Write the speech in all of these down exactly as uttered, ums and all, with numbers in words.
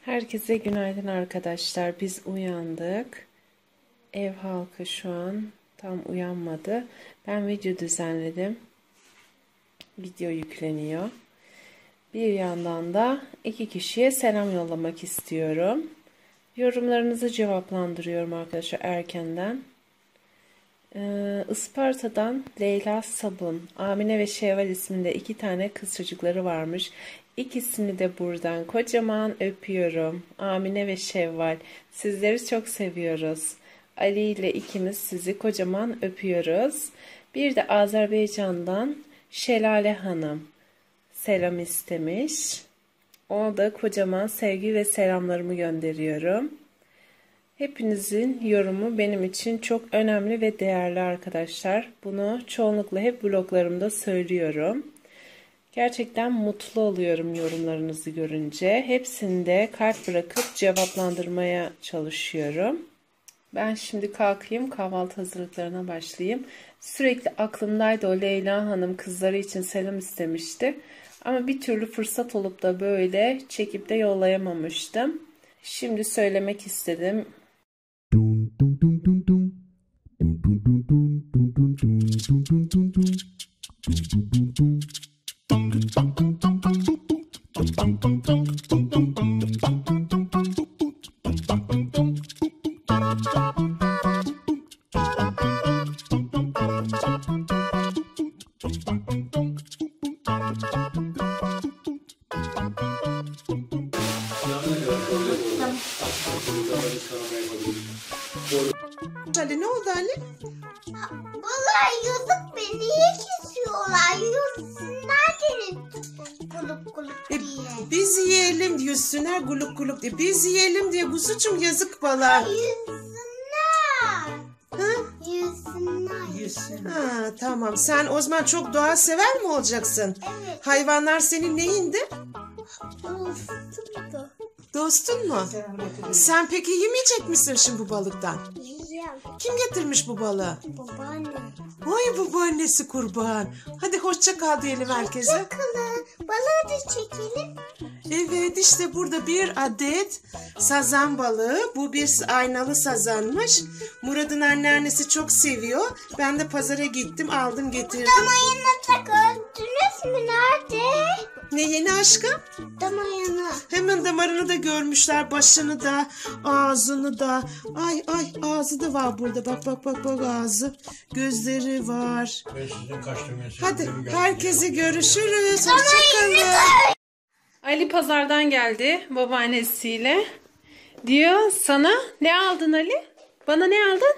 Herkese günaydın arkadaşlar. Biz uyandık. Ev halkı şu an tam uyanmadı. Ben video düzenledim. Video yükleniyor. Bir yandan da iki kişiye selam yollamak istiyorum. Yorumlarınızı cevaplandırıyorum arkadaşlar erkenden. Ee, Isparta'dan Leyla Sabun, Amine ve Şevval isminde iki tane kız çocukları varmış. İkisini de buradan kocaman öpüyorum. Amine ve Şevval, sizleri çok seviyoruz. Ali ile ikimiz sizi kocaman öpüyoruz. Bir de Azerbaycan'dan Şelale Hanım selam istemiş. Ona da kocaman sevgi ve selamlarımı gönderiyorum. Hepinizin yorumu benim için çok önemli ve değerli arkadaşlar. Bunu çoğunlukla hep vloglarımda söylüyorum. Gerçekten mutlu oluyorum yorumlarınızı görünce. Hepsinde kalp bırakıp cevaplandırmaya çalışıyorum. Ben şimdi kalkayım, kahvaltı hazırlıklarına başlayayım. Sürekli aklımdaydı, o Leyla Hanım kızları için selam istemişti. Ama bir türlü fırsat olup da böyle çekip de yollayamamıştım. Şimdi söylemek istedim. Ali ne oldu Ali? Vallahi yazık be, niye kesiyorlar? Yüzsünler seni kulüp kulüp E, diye. biz yiyelim diyorsunlar guluk guluk diye. Biz yiyelim diye kuzucuğum yazık bala. Yüzsünler. Ha? Yüzsünler. Yüzsün. Ha tamam, sen o zaman çok doğa sever mi olacaksın? Evet. Hayvanlar senin neyindi? Dostum da. Dostun mu? Sen peki yemeyecek misin şimdi bu balıktan? Yiyeceğim. Kim getirmiş bu balığı? Babaanne. Vay babaannesi kurban. Hadi hoşça kal diyelim herkese. Bakalım. Balığı da çekelim. Evet, işte burada bir adet sazan balığı. Bu bir aynalı sazanmış. Murat'ın anneannesi çok seviyor. Ben de pazara gittim, aldım getirdim. Damayını tak öldünüz mü? Nerede? Ne yeni aşkım? Damayını. Hemen damarını da görmüşler, başını da, ağzını da. Ay ay, ağzı da var burada. Bak bak bak bak, ağzı. Gözleri var. Ben sizin kaçtığınız Hadi herkese görüşürüz. Hoşçakalın. Ali pazardan geldi babaannesiyle. Diyor sana ne aldın Ali? Bana ne aldın?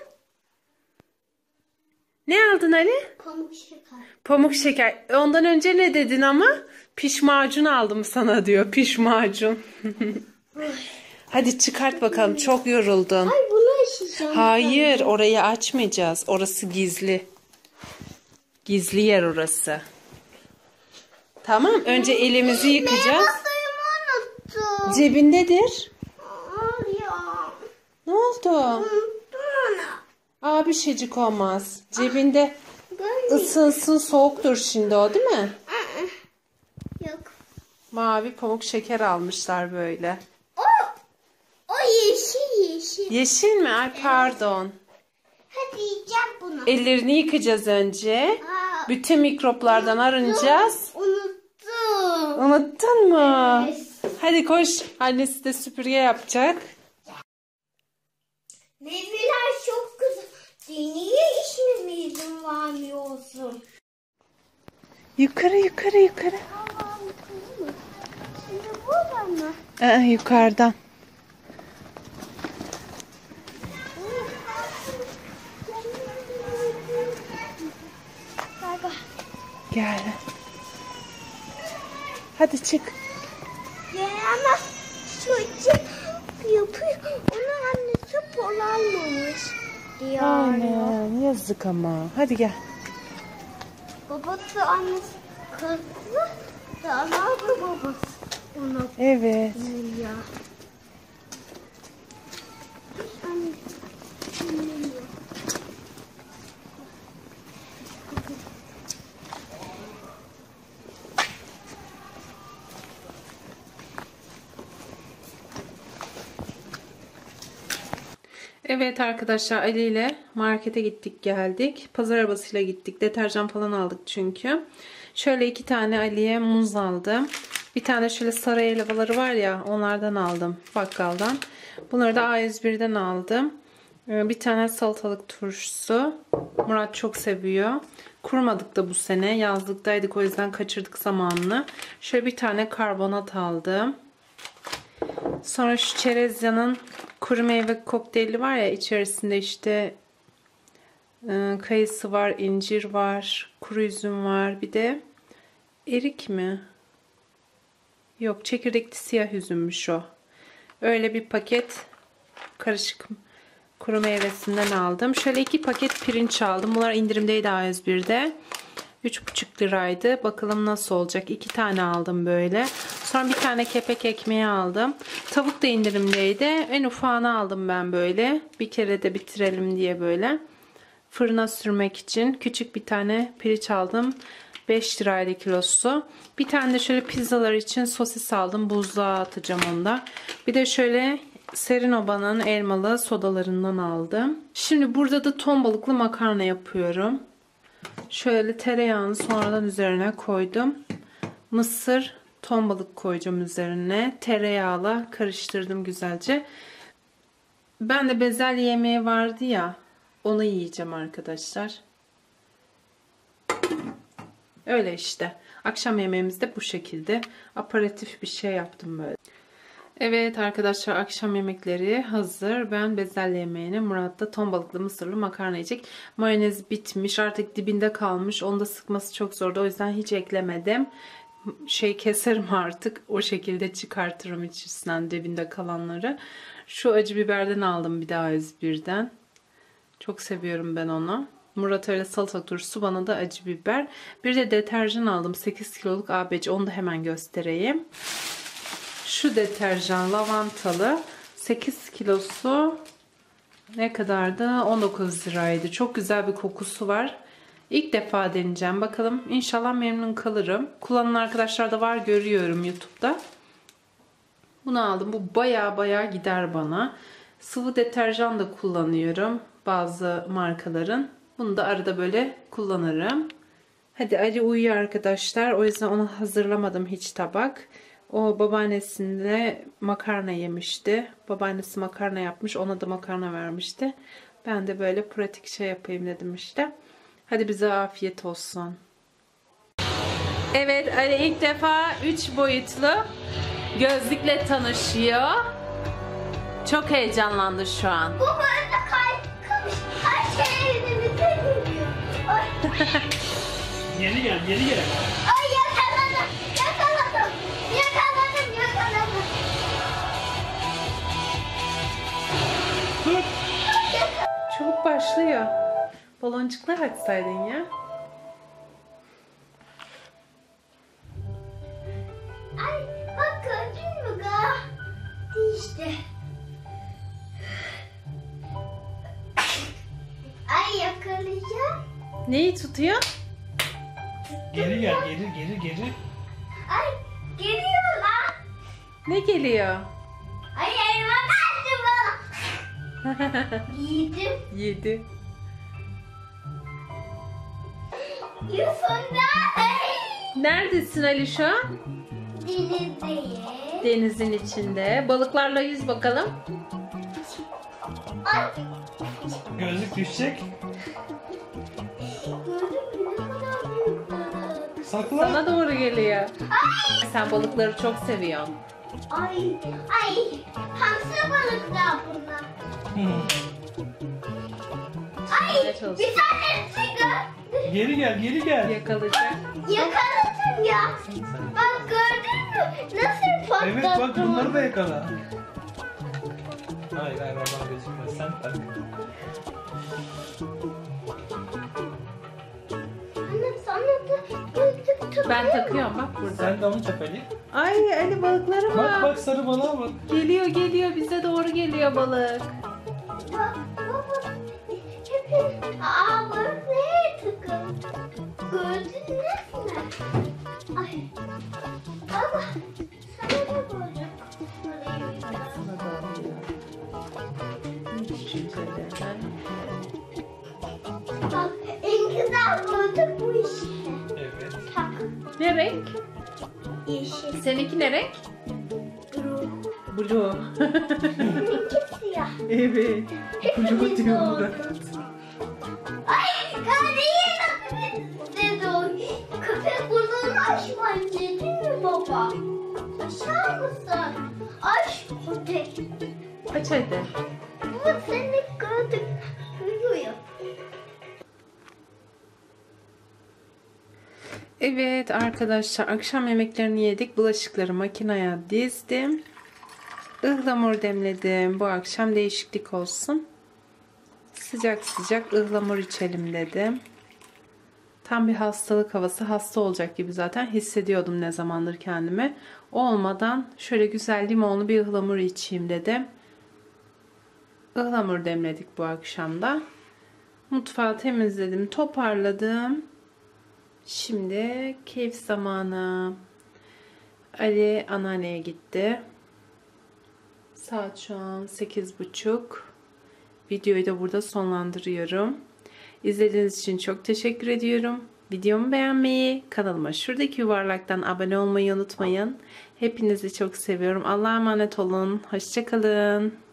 Ne aldın Ali? Pamuk şeker. Pamuk şeker. Ondan önce ne dedin ama? Piş macun aldım sana diyor. Piş macun. Hadi çıkart bakalım. Çok yoruldun. Ay bunu açacağım. Hayır, orayı açmayacağız. Orası gizli. Gizli yer orası. Tamam, önce elimizi yıkayacağız. Suyumu unuttum. Cebindedir. Ay ya. Ne oldu? Unuttum onu. Aa, bir şeycik olmaz. Cebinde Böyle. ısınsın, soğuktur şimdi o, değil mi? Yok. Mavi pamuk şeker almışlar böyle. O, o yeşil yeşil. Yeşil mi? Ay pardon. Hadi yiyeceğim bunu. Ellerini yıkayacağız önce. Aa, Bütün mikroplardan arınacağız. Unuttum. Unuttun mu? Evet. Hadi koş. Annesi de süpürge yapacak. Meyveler çok güzel. Niye içmeme izin vermiyorsun? Yukarı yukarı yukarı. Allah'ım, yukarı mı? Şimdi buradan mı? Aa, yukarıdan. Baba. Gel. Hadi çık. Ya ama çocuk yapıyor. Onu annesi pol almamış diye ağlıyor. Aynen, yazık ama. Hadi gel. Babası annesi kızdı. Daha da babası ona Evet. ya. Annesi dinlemiyor. Evet arkadaşlar, Ali ile markete gittik geldik. Pazar arabasıyla gittik. Deterjan falan aldık çünkü. Şöyle iki tane Ali'ye muz aldım. Bir tane şöyle sarı helvaları var ya, onlardan aldım bakkaldan. Bunları da A yüz bir'den aldım. Bir tane salatalık turşusu. Murat çok seviyor. Kurmadık da bu sene. Yazlıktaydık, o yüzden kaçırdık zamanını. Şöyle bir tane karbonat aldım. Sonra şu Çerezya'nın kuru meyve kokteyli var ya, içerisinde işte e, kayısı var, incir var, kuru üzüm var. Bir de erik mi? Yok, çekirdekli siyah üzümmüş o. Öyle bir paket karışık kuru meyvesinden aldım. Şöyle iki paket pirinç aldım. Bunlar indirimdeydi A yüz bir'de. üç buçuk liraydı. Bakalım nasıl olacak. iki tane aldım böyle. Sonra bir tane kepek ekmeği aldım. Tavuk da indirimdeydi. En ufağını aldım ben böyle. Bir kere de bitirelim diye böyle. Fırına sürmek için küçük bir tane pirinç aldım. beş liraydı kilosu. Bir tane de şöyle pizzalar için sosis aldım. Buzluğa atacağım onu da. Bir de şöyle Serinoba'nın elmalı sodalarından aldım. Şimdi burada da ton balıklı makarna yapıyorum. Şöyle tereyağını sonradan üzerine koydum. Mısır, ton balık koyacağım üzerine. Tereyağla karıştırdım güzelce. Ben de bezelye yemeği vardı ya, onu yiyeceğim arkadaşlar. Öyle işte. Akşam yemeğimiz de bu şekilde. Aperatif bir şey yaptım böyle. Evet arkadaşlar, akşam yemekleri hazır. Ben bezelye yemeğini, Murat da ton balıklı mısırlı makarna yiyecek. Mayonez bitmiş, artık dibinde kalmış. Onu da sıkması çok zordu, o yüzden hiç eklemedim. Şey keserim artık, o şekilde çıkartırım içerisinden dibinde kalanları. Şu acı biberden aldım bir de A yüz bir'den. Çok seviyorum ben onu. Murat öyle salatalık turşusu, bana da acı biber. Bir de deterjan aldım, sekiz kiloluk A B C, onu da hemen göstereyim. Şu deterjan lavantalı, sekiz kilosu ne kadardı? on dokuz liraydı. Çok güzel bir kokusu var. İlk defa deneyeceğim. Bakalım, İnşallah memnun kalırım. Kullanan arkadaşlar da var, görüyorum YouTube'da. Bunu aldım. Bu baya baya gider bana. Sıvı deterjan da kullanıyorum bazı markaların. Bunu da arada böyle kullanırım. Hadi Ali uyuyor arkadaşlar. O yüzden ona hazırlamadım hiç tabak. O babaannesinde makarna yemişti. Babaannesi makarna yapmış. Ona da makarna vermişti. Ben de böyle pratik şey yapayım dedim işte. Hadi bize afiyet olsun. Evet, Ali ilk defa üç boyutlu gözlükle tanışıyor. Çok heyecanlandı şu an. Bu böyle kaymış. Her şey evimize geliyor. Ay, Geri gel, geri gel. ay yakaladım. Yakaladım. Yakaladım. Yakaladım. Tut. Çabuk başlıyor. Baloncuklar açsaydın ya. Ay bak gördün mü ga? İşte. Ay yakalayacağım. Neyi tutuyor? Geri gel, geri, geri, geri. Ay geliyor lan. Ne geliyor? Ay elma verdi bana. Yedim. Yedi. Yusuf'da. Neredesin Ali şu an? Denizdeyim. Denizin içinde. Balıklarla yüz bakalım. Ay Gözlük düşecek. gördün mü ne kadar büyük balık. Sakla. Sana doğru geliyor. Sen balıkları çok seviyorsun. Ay ay hamsi balıklar bunlar. Hı. Ay Ne çalışıyorsun? bir tanesi gördüm. Geri gel, geri gel. Yakalayacak. Yakaladım ya. Bak gördün mü? Nasıl patlattım? Evet bak, bunları da yakala. Hayır, hayır, bana gözükmez. Sen tak. Anne sana da gözlük tut. Ben takıyorum bak burada. Sen de onu tak Ali. Ay Ali, balıkları Bak var. bak, sarı balığa bak. Geliyor geliyor, bize doğru geliyor balık. Bak baba. Hepin. Aa balık neye tıkıl? Gördün mü? Ay. Baba. Sana da balık. Sana doğru geliyor. hadi. Ha? Bak en güzel koltuk bu işte. Evet. Tak. Ne renk? Yeşil. Seninki ne renk? Blue. Blue. Benimki siyah. Evet. Hepimiz doğduk. Ay kardeşim nasıl de doğdu. Köpek burnunu açmayın dedi mi baba? Açar mısın? Aç köpek. Aç hadi. Baba seni gördük. Uyuyor. Evet arkadaşlar, akşam yemeklerini yedik. Bulaşıkları makineye dizdim. Ihlamur demledim. Bu akşam değişiklik olsun. Sıcak sıcak ıhlamur içelim dedim. Tam bir hastalık havası. Hasta olacak gibi zaten hissediyordum ne zamandır kendimi. O olmadan şöyle güzel limonlu bir ıhlamur içeyim dedim. Ihlamur demledik bu akşam da. Mutfağı temizledim, toparladım. Şimdi keyif zamanı. Ali anneanneye gitti. Saat şu an sekiz buçuk. Videoyu da burada sonlandırıyorum. İzlediğiniz için çok teşekkür ediyorum. Videomu beğenmeyi, kanalıma şuradaki yuvarlaktan abone olmayı unutmayın. Hepinizi çok seviyorum. Allah'a emanet olun. Hoşça kalın.